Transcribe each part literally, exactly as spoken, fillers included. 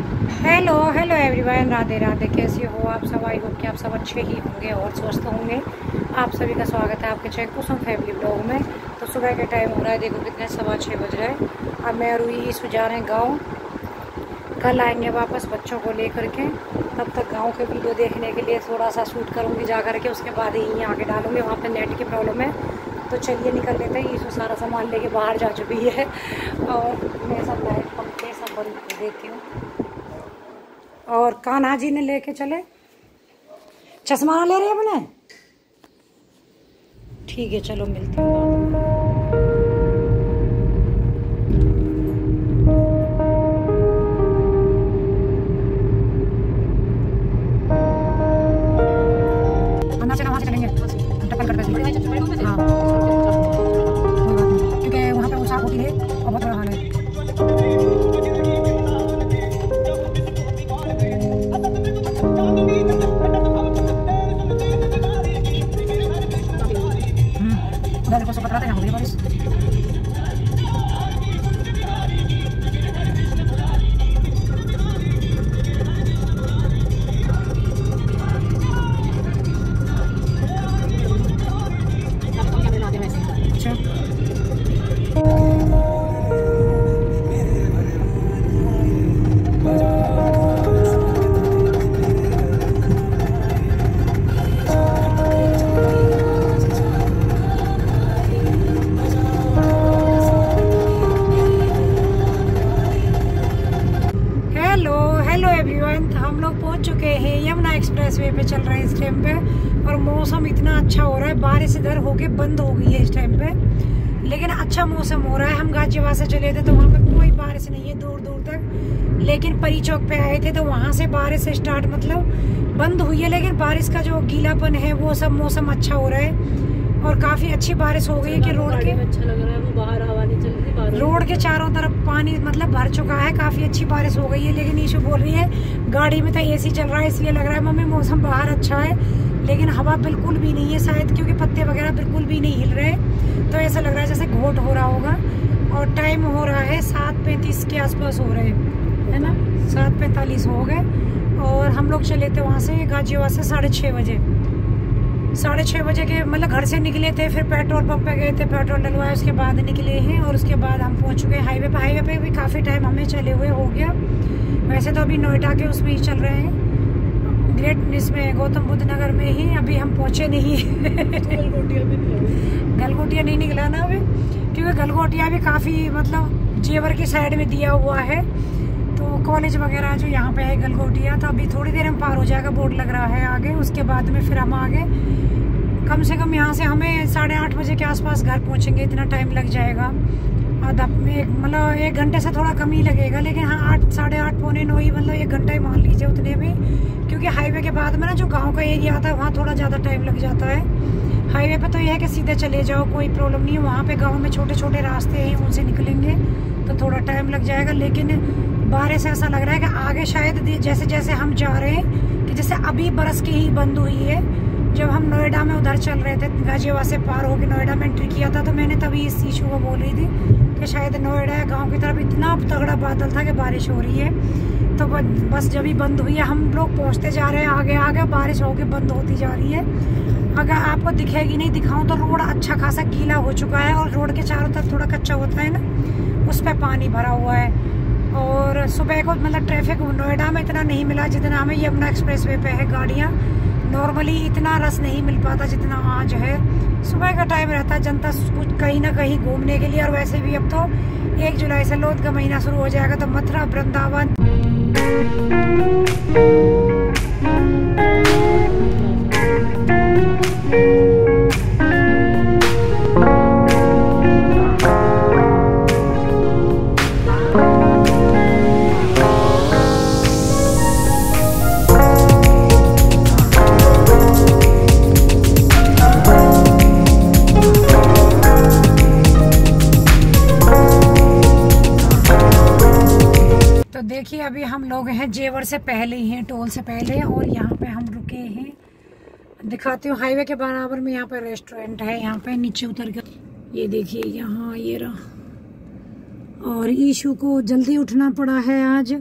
Hello hello everyone, Radhe Radhe. कैसे हो आप सब? आई होप कि आप सब अच्छे ही होंगे और स्वस्थ होंगे। आप सभी का स्वागत है आपके चैक कुसुम फैमिली ब्लॉग में। तो सुबह के टाइम हो रहा है, देखो कितने सवा छः बज रहे हैं। अब मैं और ईशु जा रहे हैं गाँव। कल आएंगे वापस बच्चों को लेकर के। तब तक गाँव के वीडियो देखने के लिए थोड़ा सा शूट करूँगी जा कर के, उसके बाद ही यहाँ आके डालूँगी। वहाँ पर नेट की प्रॉब्लम है, तो चलिए निकल लेते हैं। ईशु सारा सामान लेके बाहर जा चुकी है और मैं सब लाइट पंखे सब बंद कर देती हूँ। और कान्हा जी ने लेके चले। चश्मा ले रहे हैं अपने? ठीक है, चलो मिलते हैं। वहाँ से चलेंगे टप्पल करते। हाँ, क्योंकि वहाँ पे वो साफ होती है और बहुत बड़ा हाल है। उधर को पकड़ाते हैं, हो गई बारिश। हम लोग पहुंच चुके हैं, यमुना एक्सप्रेस वे पे चल रहे हैं इस टाइम पे। और मौसम इतना अच्छा हो रहा है, बारिश इधर होके बंद हो गई है इस टाइम पे, लेकिन अच्छा मौसम हो रहा है। हम गाजियाबाद से चले थे तो वहाँ पे कोई बारिश नहीं है दूर दूर तक, लेकिन परी चौक पे आए थे तो वहाँ से बारिश स्टार्ट मतलब बंद हुई है। लेकिन बारिश का जो गीलापन है वो सब, मौसम अच्छा हो रहा है और काफी अच्छी बारिश हो गई है कि रोड के अच्छा लग रहा है। वो बाहर हवा नहीं चल रही, रोड के चारों तरफ पानी मतलब भर चुका है। काफी अच्छी बारिश हो गई है। लेकिन ईशु बोल रही है गाड़ी में तो एसी चल रहा है इसलिए लग रहा है मम्मी मौसम बाहर अच्छा है, लेकिन हवा बिल्कुल भी नहीं है शायद, क्योंकि पत्ते वगैरह बिल्कुल भी नहीं हिल रहे। तो ऐसा लग रहा है जैसे घोट हो रहा होगा। और टाइम हो रहा है सात पैंतीस के आसपास हो रहे हैं, है ना, सात पैंतालीस हो गए। और हम लोग चले थे वहाँ से गाजियाबाद से साढ़े छः बजे साढ़े छः बजे के मतलब घर से निकले थे। फिर पेट्रोल पंप पे गए थे, पेट्रोल डलवाया, उसके बाद निकले हैं। और उसके बाद हम पहुंच चुके हाईवे पे। हाईवे पे भी काफ़ी टाइम हमें चले हुए हो गया। वैसे तो अभी नोएडा के उसमें ही चल रहे हैं, ग्रेट इसमें गौतम बुद्ध नगर में ही। अभी हम पहुंचे नहीं गलगोटिया भी गलगोटिया नहीं निकला ना अभी, क्योंकि गलगोटिया भी काफ़ी मतलब जेवर की साइड में दिया हुआ है। तो कॉलेज वगैरह जो यहाँ पे है गलगोटिया, तो अभी थोड़ी देर में पार हो जाएगा, बोर्ड लग रहा है आगे। उसके बाद में फिर हम आगे कम से कम यहाँ से हमें साढ़े आठ बजे के आसपास घर पहुँचेंगे। इतना टाइम लग जाएगा, आधा एक मतलब एक घंटे से थोड़ा कम ही लगेगा। लेकिन हाँ, आठ साढ़े आठ पौने नौ ही मतलब एक घंटा ही मान लीजिए उतने में, क्योंकि हाईवे के बाद में ना जो गाँव का एरिया आता है वहाँ थोड़ा ज़्यादा टाइम लग जाता है। हाईवे पे तो यह है कि सीधे चले जाओ, कोई प्रॉब्लम नहीं है। वहाँ पे गाँव में छोटे छोटे रास्ते हैं, उनसे निकलेंगे तो थोड़ा टाइम लग जाएगा। लेकिन बारिश ऐसा लग रहा है कि आगे शायद जैसे जैसे हम जा रहे हैं कि जैसे अभी बरस की ही बंद हुई है। जब हम नोएडा में उधर चल रहे थे, गाजियाबाद से पार होकर नोएडा में एंट्री किया था, तो मैंने तभी इस इशू को बोल रही थी कि शायद नोएडा या गाँव की तरफ इतना तगड़ा बादल था कि बारिश हो रही है। तो बस जब ही बंद हुई है, हम लोग पहुँचते जा रहे हैं आगे आगे, बारिश होकर बंद होती जा रही है। अगर आपको दिखेगी नहीं दिखाऊं तो रोड अच्छा खासा गीला हो चुका है, और रोड के चारों तरफ थोड़ा कच्चा होता है ना, उस पर पानी भरा हुआ है। और सुबह को मतलब ट्रैफिक नोएडा में इतना नहीं मिला जितना हमें यमुना एक्सप्रेस वे पे है गाड़ियाँ। नॉर्मली इतना रस नहीं मिल पाता जितना आज है। सुबह का टाइम रहता है, जनता कुछ कहीं ना कहीं घूमने के लिए। और वैसे भी अब तो एक जुलाई से लोध का महीना शुरू हो जाएगा, तो मथुरा वृंदावन देखिए अभी हम लोग हैं जेवर से पहले ही हैं, टोल से पहले। और यहाँ पे हम रुके हैं, दिखाती हूँ। हाईवे के बराबर में यहाँ पे रेस्टोरेंट है। यहाँ पे नीचे उतर के ये देखिए, यहाँ ये रहा। और ईशु को जल्दी उठना पड़ा है आज,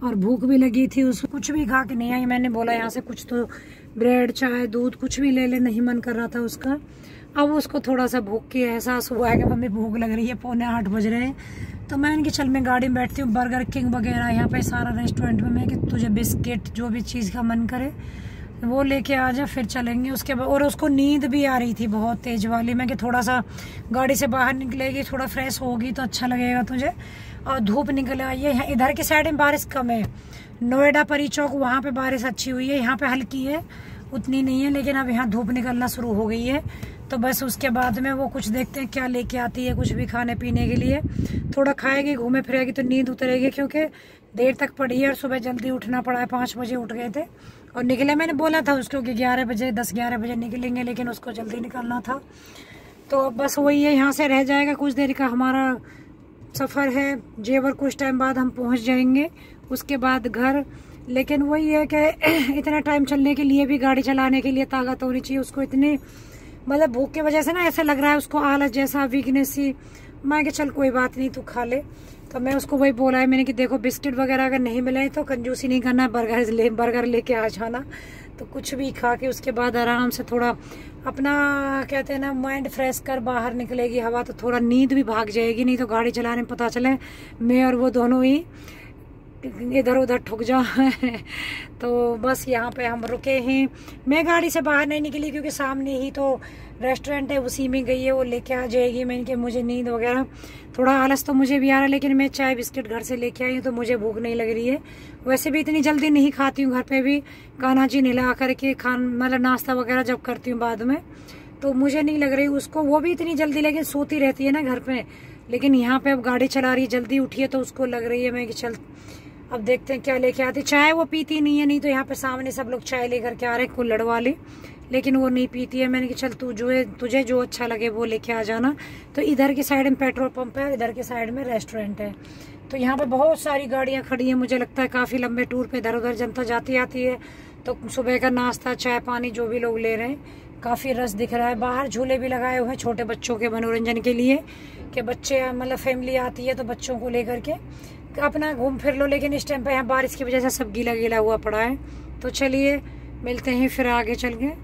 और भूख भी लगी थी, उसको कुछ भी खा के नहीं आई। मैंने बोला यहाँ से कुछ तो ब्रेड चाय दूध कुछ भी ले ले, नहीं मन कर रहा था उसका। अब उसको थोड़ा सा भूख की एहसास हुआ है कि मम्मी भूख लग रही है, पौने आठ बज रहे हैं। तो मैं इनकी चल मैं गाड़ी में बैठती हूँ, बर्गर किंग वगैरह यहाँ पे सारा रेस्टोरेंट में, मैं कि तुझे बिस्किट जो भी चीज़ का मन करे वो लेके आ जा, फिर चलेंगे उसके बाद। और उसको नींद भी आ रही थी बहुत तेज वाली, मैं कि थोड़ा सा गाड़ी से बाहर निकलेगी, थोड़ा फ्रेश होगी तो अच्छा लगेगा तुझे। और धूप निकल आई है, इधर की साइड में बारिश कम है, नोएडा परी चौक वहाँ पे बारिश अच्छी हुई है, यहाँ पे हल्की है, उतनी नहीं है। लेकिन अब यहाँ धूप निकलना शुरू हो गई है, तो बस उसके बाद में वो कुछ देखते हैं क्या लेके आती है, कुछ भी खाने पीने के लिए। थोड़ा खाएगी, घूमे फिरेगी तो नींद उतरेगी, क्योंकि देर तक पड़ी है और सुबह जल्दी उठना पड़ा है। पाँच बजे उठ गए थे और निकले, मैंने बोला था उसको कि ग्यारह बजे दस ग्यारह बजे निकलेंगे, लेकिन उसको जल्दी निकलना था। तो बस वही है, यहाँ से रह जाएगा कुछ देर का हमारा सफ़र है। जेवर कुछ टाइम बाद हम पहुँच जाएंगे, उसके बाद घर। लेकिन वही है कि इतना टाइम चलने के लिए भी, गाड़ी चलाने के लिए ताकत होनी चाहिए उसको। इतनी मतलब भूख की वजह से ना ऐसा लग रहा है उसको, आलस जैसा, वीकनेस सी। मैं कि चल कोई बात नहीं, तू खा ले। तो मैं उसको वही बोला है मैंने कि देखो बिस्किट वगैरह अगर नहीं मिले तो कंजूसी नहीं करना, बर्गर ले बर्गर लेके आ जाना। तो कुछ भी खा के उसके बाद आराम से थोड़ा अपना कहते हैं ना माइंड फ्रेश कर बाहर निकलेगी हवा, तो थोड़ा नींद भी भाग जाएगी। नहीं तो गाड़ी चलाने में पता चले मैं और वो दोनों ही इधर उधर ठुक जाए। तो बस यहाँ पे हम रुके हैं। मैं गाड़ी से बाहर नहीं निकली क्योंकि सामने ही तो रेस्टोरेंट है, उसी में गई है, वो लेके आ जाएगी। मैंने कि मुझे नींद वगैरह, थोड़ा आलस तो मुझे भी आ रहा है, लेकिन मैं चाय बिस्किट घर से लेके आई हूँ तो मुझे भूख नहीं लग रही है। वैसे भी इतनी जल्दी नहीं खाती हूँ, घर पे भी कान्हा जी नहला करके खान मतलब नाश्ता वगैरह जब करती हूँ बाद में, तो मुझे नहीं लग रही उसको। वो भी इतनी जल्दी, लेकिन सोती रहती है ना घर पे। लेकिन यहाँ पे अब गाड़ी चला रही है, जल्दी उठी है तो उसको लग रही है मैं कि चल अब देखते हैं क्या लेके आती। चाय वो पीती नहीं है, नहीं तो यहाँ पे सामने सब लोग चाय लेकर के आ रहे हैं कुल्हड़ वाले, लेकिन वो नहीं पीती है। मैंने कि चल तू जो है तुझे जो अच्छा लगे वो लेके आ जाना। तो इधर की साइड में पेट्रोल पंप है, इधर के साइड में रेस्टोरेंट है। तो यहाँ पे बहुत सारी गाड़ियाँ खड़ी हैं, मुझे लगता है काफ़ी लंबे टूर पे इधर उधर जनता जाती आती है। तो सुबह का नाश्ता चाय पानी जो भी लोग ले रहे हैं, काफ़ी रस दिख रहा है। बाहर झूले भी लगाए हुए हैं छोटे बच्चों के मनोरंजन के लिए, कि बच्चे मतलब फैमिली आती है तो बच्चों को लेकर के अपना घूम फिर लो। लेकिन इस टाइम पे यहाँ बारिश की वजह से सब गीला गीला हुआ पड़ा है। तो चलिए मिलते हैं फिर आगे चल के।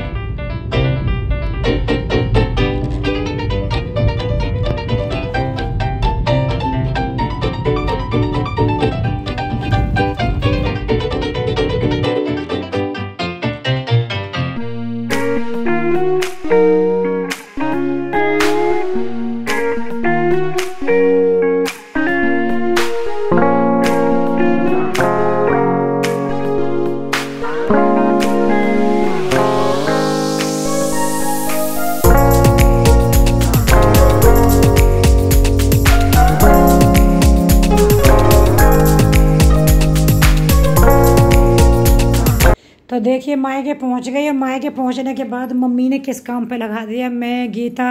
तो देखिए मायके पहुंच गई, और मायके पहुंचने के बाद मम्मी ने किस काम पे लगा दिया। मैं, गीता,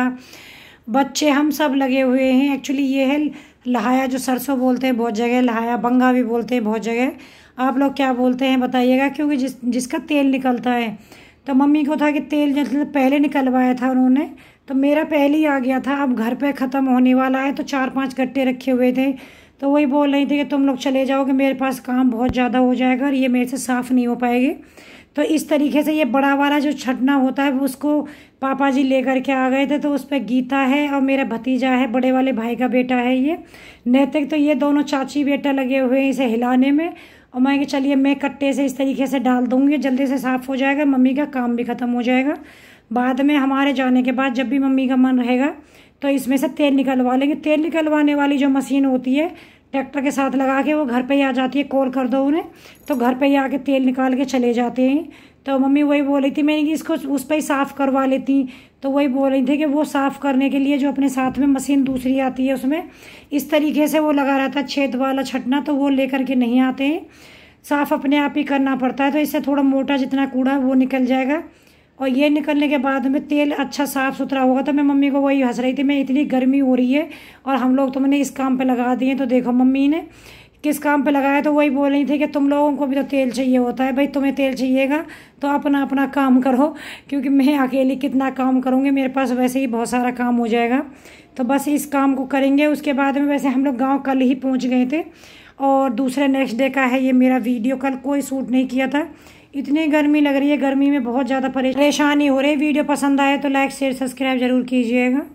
बच्चे, हम सब लगे हुए हैं। एक्चुअली ये है लहाया, जो सरसों बोलते हैं बहुत जगह, लहाया बंगा भी बोलते हैं बहुत जगह। आप लोग क्या बोलते हैं बताइएगा, क्योंकि जिस जिसका तेल निकलता है। तो मम्मी को था कि तेल मतलब पहले निकलवाया था उन्होंने, तो मेरा पहले ही आ गया था। अब घर पे ख़त्म होने वाला है, तो चार पाँच गट्टे रखे हुए थे। तो वही बोल रही थी कि तुम लोग चले जाओगे, मेरे पास काम बहुत ज़्यादा हो जाएगा और ये मेरे से साफ़ नहीं हो पाएगी। तो इस तरीके से ये बड़ा वाला जो छटना होता है उसको पापा जी लेकर के आ गए थे। तो उस पर गीता है और मेरा भतीजा है, बड़े वाले भाई का बेटा है ये नैतिक। तो ये दोनों चाची बेटा लगे हुए हैं इसे हिलाने में। और मैं कि चलिए मैं कट्टे से इस तरीके से डाल दूँगी, जल्दी से साफ़ हो जाएगा, मम्मी का काम भी ख़त्म हो जाएगा। बाद में हमारे जाने के बाद जब भी मम्मी का मन रहेगा तो इसमें से तेल निकलवा लेंगे। तेल निकलवाने वाली जो मशीन होती है ट्रैक्टर के साथ लगा के वो घर पे ही आ जाती है, कॉल कर दो उन्हें तो घर पे ही आके तेल निकाल के चले जाते हैं। तो मम्मी वही बोल रही थी मैंने कि इसको उस पर ही साफ़ करवा लेती। तो वही बोल रही थी कि वो साफ़ करने के लिए जो अपने साथ में मशीन दूसरी आती है उसमें इस तरीके से वो लगा रहता है छेद वाला छटना, तो वो लेकर के नहीं आते हैं, साफ़ अपने आप ही करना पड़ता है। तो इससे थोड़ा मोटा जितना कूड़ा है वो निकल जाएगा। और ये निकलने के बाद में तेल अच्छा साफ़ सुथरा होगा। तो मैं मम्मी को वही हंस रही थी, मैं इतनी गर्मी हो रही है और हम लोग तुमने इस काम पे लगा दिए। तो देखो मम्मी ने किस काम पे लगाया। तो वही बोल रही थी कि तुम लोगों को भी तो तेल चाहिए होता है, भाई तुम्हें तेल चाहिएगा तो अपना अपना काम करो, क्योंकि मैं अकेली कितना काम करूँगी, मेरे पास वैसे ही बहुत सारा काम हो जाएगा। तो बस इस काम को करेंगे। उसके बाद में वैसे हम लोग गाँव कल ही पहुँच गए थे और दूसरे नेक्स्ट डे का है ये मेरा वीडियो। कल कोई शूट नहीं किया था, इतनी गर्मी लग रही है, गर्मी में बहुत ज़्यादा परेशानी हो रही है। वीडियो पसंद आए तो लाइक शेयर सब्सक्राइब जरूर कीजिएगा।